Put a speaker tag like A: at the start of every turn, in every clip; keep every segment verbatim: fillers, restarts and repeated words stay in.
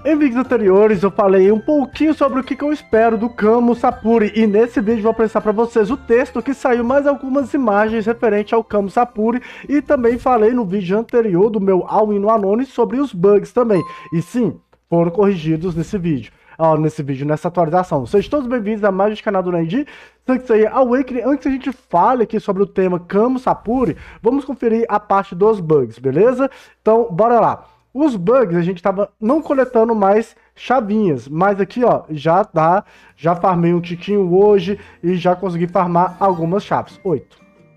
A: Em vídeos anteriores eu falei um pouquinho sobre o que eu espero do Camus Sapuri, e nesse vídeo vou apresentar para vocês o texto que saiu, mais algumas imagens referente ao Camus Sapuri, e também falei no vídeo anterior do meu All-in no Anonymous sobre os bugs também, e sim, foram corrigidos nesse vídeo. Ó, nesse vídeo, nessa atualização. Sejam todos bem-vindos a mais um canal do Nandi. Isso aí é Awakening. Antes que a gente fale aqui sobre o tema Camus Sapuri, vamos conferir a parte dos bugs, beleza? Então, bora lá. Os bugs, a gente tava não coletando mais chavinhas, mas aqui, ó, já dá, já farmei um tiquinho hoje e já consegui farmar algumas chaves. Oito.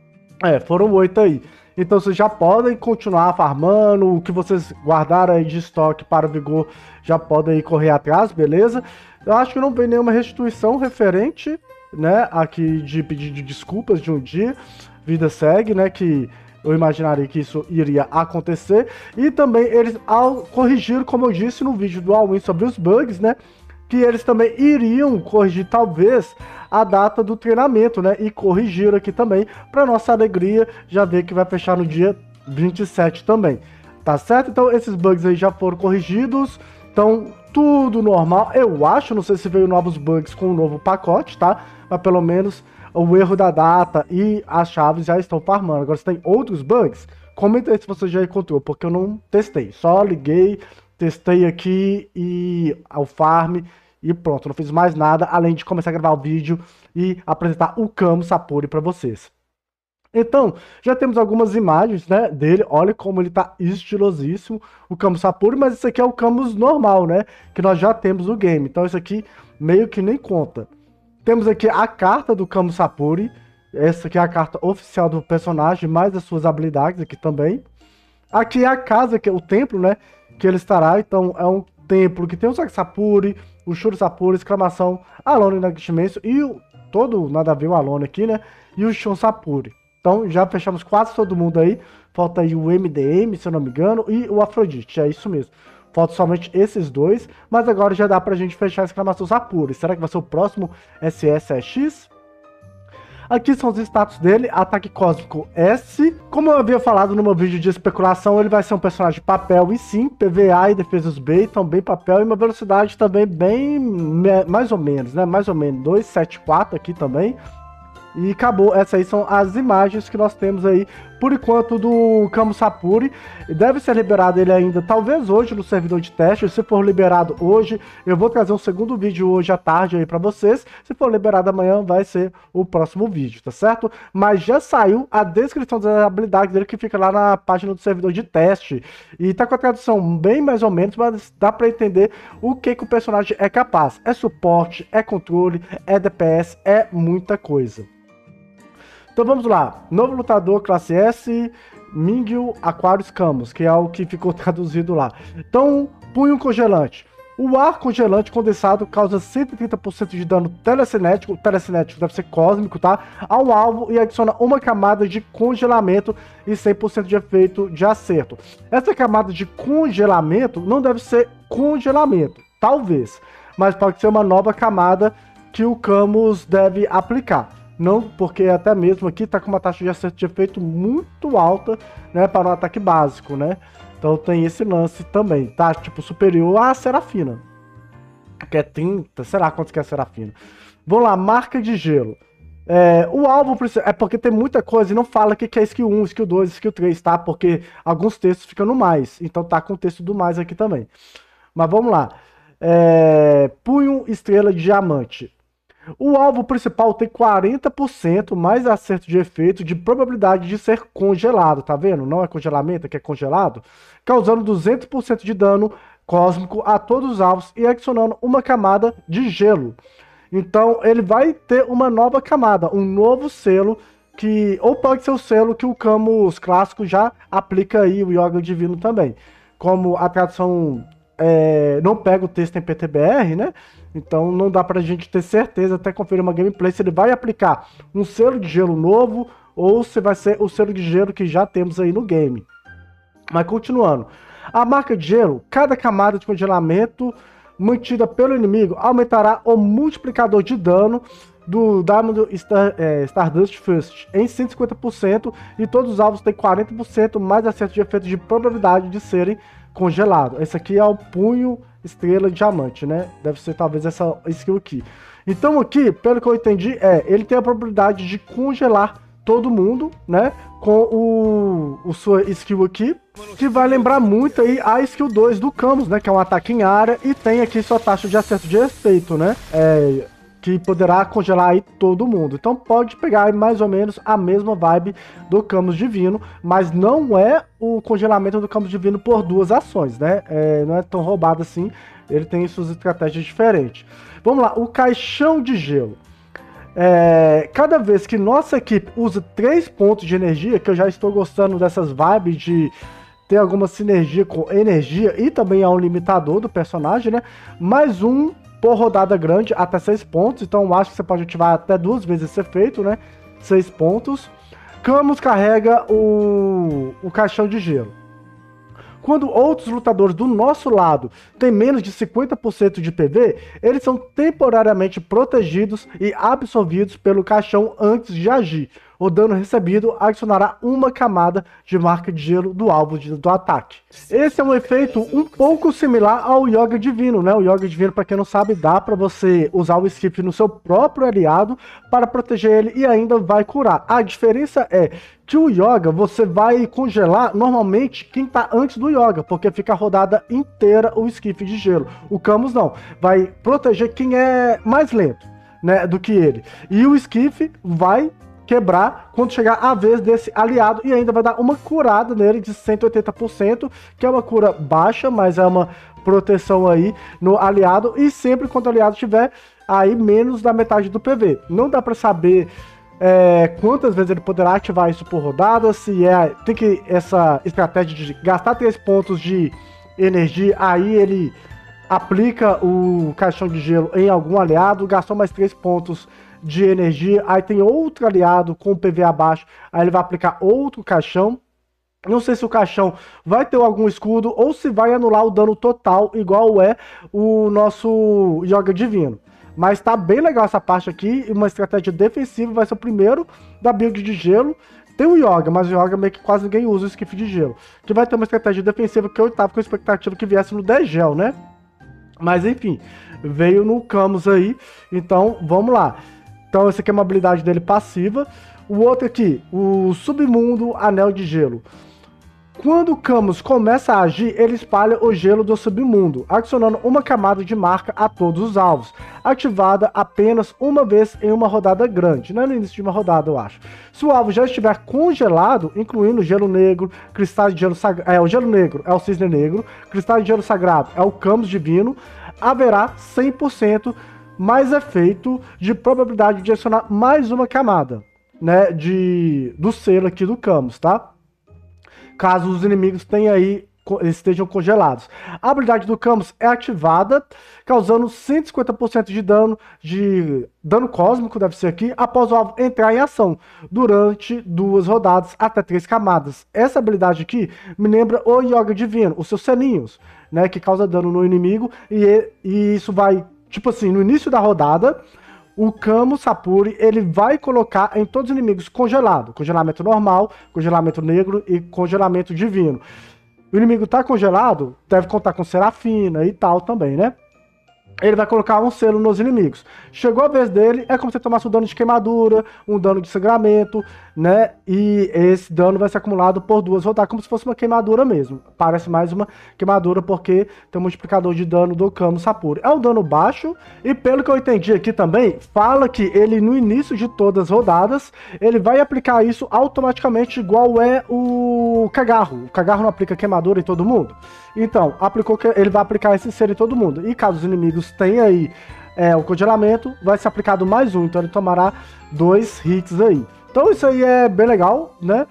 A: É, foram oito aí. Então vocês já podem continuar farmando, o que vocês guardaram aí de estoque para o Vigor já podem aí correr atrás, beleza? Eu acho que não vem nenhuma restituição referente, né, aqui de pedido de desculpas de um dia, vida segue, né, que eu imaginaria que isso iria acontecer. E também eles ao corrigir, como eu disse no vídeo do All-in sobre os bugs, né, que eles também iriam corrigir talvez a data do treinamento, né? E corrigir aqui também, para nossa alegria, já ver que vai fechar no dia vinte e sete também, tá certo? Então esses bugs aí já foram corrigidos, então tudo normal, eu acho, não sei se veio novos bugs com o novo pacote, tá? Mas pelo menos o erro da data e as chaves já estão farmando. Agora se tem outros bugs, comenta aí se você já encontrou, porque eu não testei, só liguei, testei aqui e ao farm e pronto, não fiz mais nada além de começar a gravar o vídeo e apresentar o Camus Sapuri para vocês. Então, já temos algumas imagens, né, dele. Olha como ele tá estilosíssimo, o Camus Sapuri, mas isso aqui é o Camus normal, né, que nós já temos no game. Então isso aqui meio que nem conta. Temos aqui a carta do Camus Sapuri. Essa aqui é a carta oficial do personagem, mais as suas habilidades aqui também. Aqui é a casa, que é o templo, né, que ele estará. Então é um templo que tem o Saque Sapuri, o Shuro Sapuri, exclamação, Alone Nagashimenshu e o, todo, nada a ver o Alone aqui, né, e o Shon Sapuri. Então já fechamos quase todo mundo aí, falta aí o M D M, se eu não me engano, e o Afrodite, é isso mesmo. Falta somente esses dois, mas agora já dá pra gente fechar a exclamação Sapuri. Será que vai ser o próximo S S X? Aqui são os status dele, ataque cósmico S. Como eu havia falado no meu vídeo de especulação, ele vai ser um personagem de papel e sim, P V A e defesas B, então bem papel, e uma velocidade também bem, mais ou menos, né, mais ou menos, dois sete quatro aqui também. E acabou, essas aí são as imagens que nós temos aí, por enquanto, do Camus Sapuri. Deve ser liberado ele ainda, talvez hoje, no servidor de teste. Se for liberado hoje, eu vou trazer um segundo vídeo hoje à tarde aí pra vocês. Se for liberado amanhã, vai ser o próximo vídeo, tá certo? Mas já saiu a descrição das habilidades dele, que fica lá na página do servidor de teste. E tá com a tradução bem mais ou menos, mas dá pra entender o que, que o personagem é capaz. É suporte, é controle, é D P S, é muita coisa. Então vamos lá, novo lutador classe S, Mingyu Aquarius Camus, que é o que ficou traduzido lá. Então, punho congelante. O ar congelante condensado causa cento e trinta por cento de dano telecinético, telecinético deve ser cósmico, tá? Ao alvo e adiciona uma camada de congelamento e cem por cento de efeito de acerto. Essa camada de congelamento não deve ser congelamento, talvez, mas pode ser uma nova camada que o Camus deve aplicar. Não, porque até mesmo aqui tá com uma taxa de acerto de efeito muito alta, né, para um ataque básico, né? Então tem esse lance também, tá? Tipo, superior à Serafina. Que é trinta, sei lá quanto que é a Serafina. Vamos lá, marca de gelo. É, o alvo é porque tem muita coisa e não fala o que é skill um, skill dois, skill três, tá? Porque alguns textos ficam no mais, então tá com o texto do mais aqui também. Mas vamos lá. É, punho estrela de diamante. O alvo principal tem quarenta por cento mais acerto de efeito de probabilidade de ser congelado, tá vendo? Não é congelamento, é congelado, causando duzentos por cento de dano cósmico a todos os alvos e adicionando uma camada de gelo. Então ele vai ter uma nova camada, um novo selo, que ou pode ser o selo que o Camus clássico já aplica aí, o Yoga Divino também. Como a tradução é, não pega o texto em P T B R, né? Então não dá pra gente ter certeza, até conferir uma gameplay, se ele vai aplicar um selo de gelo novo ou se vai ser o selo de gelo que já temos aí no game. Mas continuando. A marca de gelo, cada camada de congelamento mantida pelo inimigo aumentará o multiplicador de dano do Diamond Star, é, Stardust First em cento e cinquenta por cento e todos os alvos têm quarenta por cento mais acerto de efeito de probabilidade de serem congelados. Esse aqui é o punho estrela, diamante, né? Deve ser talvez essa skill aqui. Então aqui, pelo que eu entendi, é, ele tem a probabilidade de congelar todo mundo, né? Com o, o sua skill aqui, que vai lembrar muito aí a skill dois do Camus, né? Que é um ataque em área e tem aqui sua taxa de acerto de efeito, né? É, que poderá congelar aí todo mundo. Então pode pegar mais ou menos a mesma vibe do Camus Divino, mas não é o congelamento do Camus Divino por duas ações, né? É, não é tão roubado assim, ele tem suas estratégias diferentes. Vamos lá, o Caixão de Gelo. É, cada vez que nossa equipe usa três pontos de energia, que eu já estou gostando dessas vibes de ter alguma sinergia com energia e também há um limitador do personagem, né? Mais um por rodada grande, até seis pontos. Então eu acho que você pode ativar até duas vezes esse efeito, né? seis pontos. Camus carrega o, o Caixão de Gelo. Quando outros lutadores do nosso lado têm menos de cinquenta por cento de P V, eles são temporariamente protegidos e absorvidos pelo caixão antes de agir. O dano recebido adicionará uma camada de marca de gelo do alvo de, do ataque. Esse é um efeito um pouco similar ao Yoga Divino, né? O Yoga Divino, para quem não sabe, dá para você usar o Skiff no seu próprio aliado para proteger ele e ainda vai curar. A diferença é que o Yoga você vai congelar normalmente quem tá antes do Yoga, porque fica a rodada inteira o Skiff de gelo. O Camus não, vai proteger quem é mais lento, né, do que ele. E o Skiff vai quebrar quando chegar a vez desse aliado e ainda vai dar uma curada nele de cento e oitenta por cento, que é uma cura baixa, mas é uma proteção aí no aliado, e sempre quando o aliado tiver aí menos da metade do P V. Não dá para saber é, quantas vezes ele poderá ativar isso por rodada, se é, tem que essa estratégia de gastar três pontos de energia, aí ele aplica o caixão de gelo em algum aliado, gastou mais três pontos de energia, aí tem outro aliado com P V abaixo, aí ele vai aplicar outro caixão. Não sei se o caixão vai ter algum escudo ou se vai anular o dano total, igual é o nosso Yoga Divino. Mas tá bem legal essa parte aqui, uma estratégia defensiva, vai ser o primeiro da build de gelo. Tem o Yoga, mas o Yoga meio que quase ninguém usa o Skiff de gelo. Que vai ter uma estratégia defensiva que eu tava com a expectativa que viesse no Degel, né? Mas enfim, veio no Camus aí, então vamos lá. Então essa aqui é uma habilidade dele passiva. O outro aqui, o Submundo Anel de Gelo. Quando o Camus começa a agir, ele espalha o gelo do submundo, adicionando uma camada de marca a todos os alvos, ativada apenas uma vez em uma rodada grande, não é no início de uma rodada, eu acho. Se o alvo já estiver congelado, incluindo gelo negro, cristal de gelo sagrado, é o gelo negro é o cisne negro, cristal de gelo sagrado é o Camus divino, haverá cem por cento mais efeito de probabilidade de adicionar mais uma camada, né, de, do selo aqui do Camus, tá? Caso os inimigos tenham aí, estejam congelados. A habilidade do Camus é ativada, causando cento e cinquenta por cento de dano, de dano cósmico, deve ser aqui, após o alvo entrar em ação, durante duas rodadas, até três camadas. Essa habilidade aqui me lembra o Yoga Divino, os seus selinhos, né, que causa dano no inimigo, e, e isso vai, tipo assim, no início da rodada, o Camus Sapuri, ele vai colocar em todos os inimigos congelado. Congelamento normal, congelamento negro e congelamento divino. O inimigo tá congelado, deve contar com Serafina e tal também, né? Ele vai colocar um selo nos inimigos. Chegou a vez dele, é como se tomasse um dano de queimadura, um dano de sangramento, né? E esse dano vai ser acumulado por duas rodadas, como se fosse uma queimadura mesmo. Parece mais uma queimadura porque tem um multiplicador de dano do Camus Sapuri. É um dano baixo e pelo que eu entendi aqui também, fala que ele no início de todas as rodadas, ele vai aplicar isso automaticamente igual é o Cagarro. O Cagarro não aplica queimadura em todo mundo? Então, aplicou que ele vai aplicar esse selo em todo mundo. E caso os inimigos tenham aí é, o congelamento, vai ser aplicado mais um. Então ele tomará dois hits aí. Então isso aí é bem legal, né?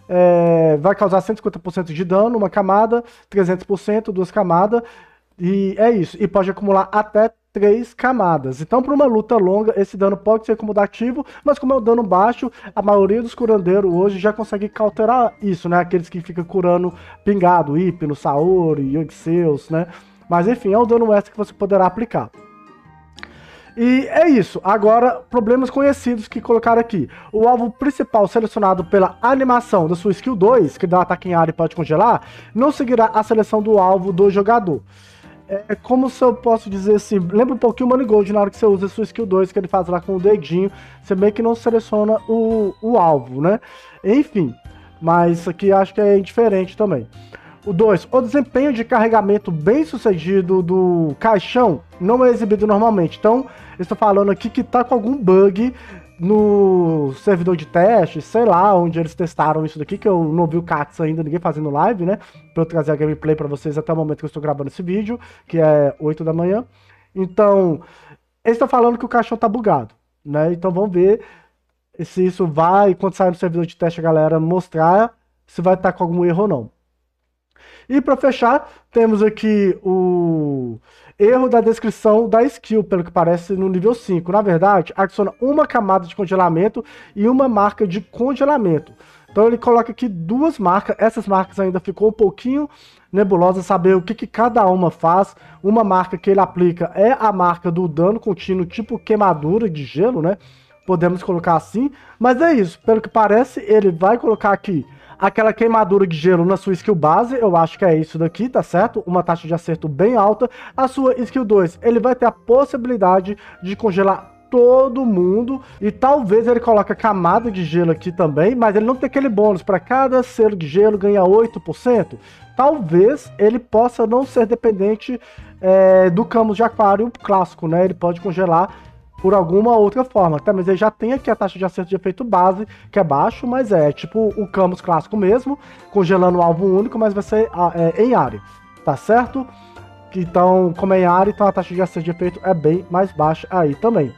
A: É, vai causar cento e cinquenta por cento de dano, uma camada, trezentos por cento, duas camadas. E é isso. E pode acumular até três camadas. Então, para uma luta longa, esse dano pode ser acumulativo, mas como é um dano baixo, a maioria dos curandeiros hoje já consegue cauterar isso, né? Aqueles que ficam curando pingado, Hypno, Saori, Yogg-Seus, né? Mas enfim, é um dano extra que você poderá aplicar. E é isso. Agora, problemas conhecidos que colocaram aqui. O alvo principal selecionado pela animação da sua skill dois, que dá um ataque em área e pode congelar, não seguirá a seleção do alvo do jogador. é como se eu posso dizer assim, lembra um pouquinho o Manigold na hora que você usa a sua skill dois, que ele faz lá com o dedinho, você meio que não seleciona o, o alvo, né? Enfim, mas isso aqui acho que é indiferente também. O dois, o desempenho de carregamento bem sucedido do caixão não é exibido normalmente. Então, eu estou falando aqui que tá com algum bug no servidor de teste, sei lá, onde eles testaram isso daqui, que eu não vi o Katz ainda, ninguém fazendo live, né? Pra eu trazer a gameplay pra vocês até o momento que eu estou gravando esse vídeo, que é oito da manhã. Então, eles estão falando que o caixão tá bugado, né? Então vamos ver se isso vai, quando sair no servidor de teste, a galera mostrar se vai estar com algum erro ou não. E para fechar, temos aqui o erro da descrição da skill, pelo que parece no nível cinco. Na verdade, adiciona uma camada de congelamento e uma marca de congelamento. Então ele coloca aqui duas marcas, essas marcas ainda ficou um pouquinho nebulosa saber o que, que cada uma faz. Uma marca que ele aplica é a marca do dano contínuo, tipo queimadura de gelo, né? Podemos colocar assim, mas é isso, pelo que parece ele vai colocar aqui aquela queimadura de gelo na sua skill base, eu acho que é isso daqui, tá certo? Uma taxa de acerto bem alta. A sua skill dois, ele vai ter a possibilidade de congelar todo mundo, e talvez ele coloque a camada de gelo aqui também, mas ele não tem aquele bônus, para cada selo de gelo ganha oito por cento. Talvez ele possa não ser dependente é, do Camus de Aquário clássico, né? Ele pode congelar por alguma outra forma, tá? Mas ele já tem aqui a taxa de acerto de efeito base, que é baixo, mas é tipo o Camus clássico mesmo, congelando o alvo único, mas vai ser é, em área, tá certo? Então, como é em área, então a taxa de acerto de efeito é bem mais baixa aí também.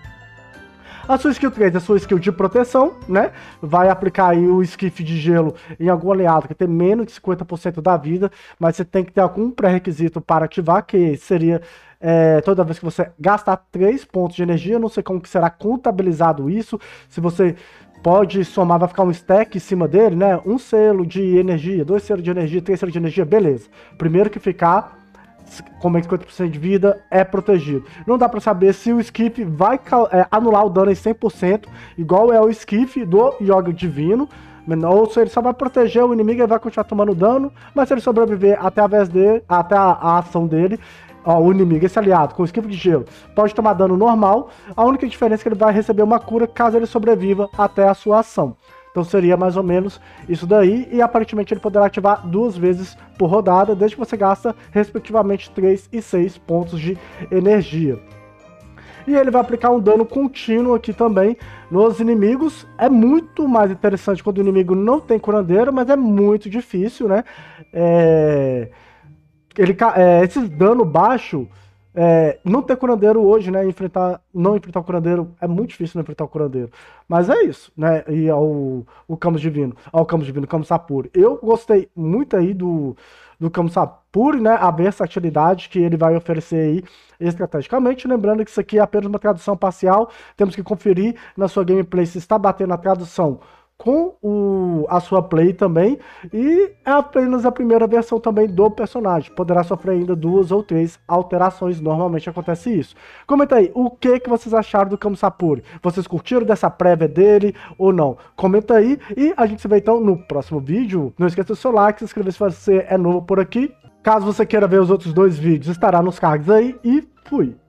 A: A sua skill três é a sua skill de proteção, né? Vai aplicar aí o esquife de gelo em algum aliado que tem menos de cinquenta por cento da vida, mas você tem que ter algum pré-requisito para ativar, que seria é, toda vez que você gastar três pontos de energia. Não sei como que será contabilizado isso, se você pode somar, vai ficar um stack em cima dele, né? Um selo de energia, dois selos de energia, três selos de energia, beleza. Primeiro que ficar como é cinquenta por cento de vida, é protegido. Não dá pra saber se o skip vai é, anular o dano em cem por cento, igual é o skip do Yoga Divino, ou se ele só vai proteger o inimigo e vai continuar tomando dano, mas se ele sobreviver até a vez dele, até a, a ação dele, ó, o inimigo, esse aliado, com o skip de gelo, pode tomar dano normal. A única diferença é que ele vai receber uma cura caso ele sobreviva até a sua ação. Então seria mais ou menos isso daí, e aparentemente ele poderá ativar duas vezes por rodada, desde que você gasta respectivamente três e seis pontos de energia. E ele vai aplicar um dano contínuo aqui também nos inimigos. É muito mais interessante quando o inimigo não tem curandeiro, mas é muito difícil, né? É... Ele, é, esse dano baixo... É, não ter curandeiro hoje, né? Enfrentar, não enfrentar o curandeiro é muito difícil não enfrentar o curandeiro. Mas é isso, né? E ao o Camus Divino, ao Camus Divino, Camus Sapuri. Eu gostei muito aí do, do Camus Sapuri, né? A versatilidade que ele vai oferecer aí estrategicamente. Lembrando que isso aqui é apenas uma tradução parcial. Temos que conferir na sua gameplay se está batendo a tradução com o, a sua play também, e é apenas a primeira versão também do personagem, poderá sofrer ainda duas ou três alterações, normalmente acontece isso. Comenta aí, o que, que vocês acharam do Camus Sapuri? Vocês curtiram dessa prévia dele ou não? Comenta aí, e a gente se vê então no próximo vídeo. Não esqueça do seu like, se inscrever se você é novo por aqui. Caso você queira ver os outros dois vídeos, estará nos cards aí, e fui!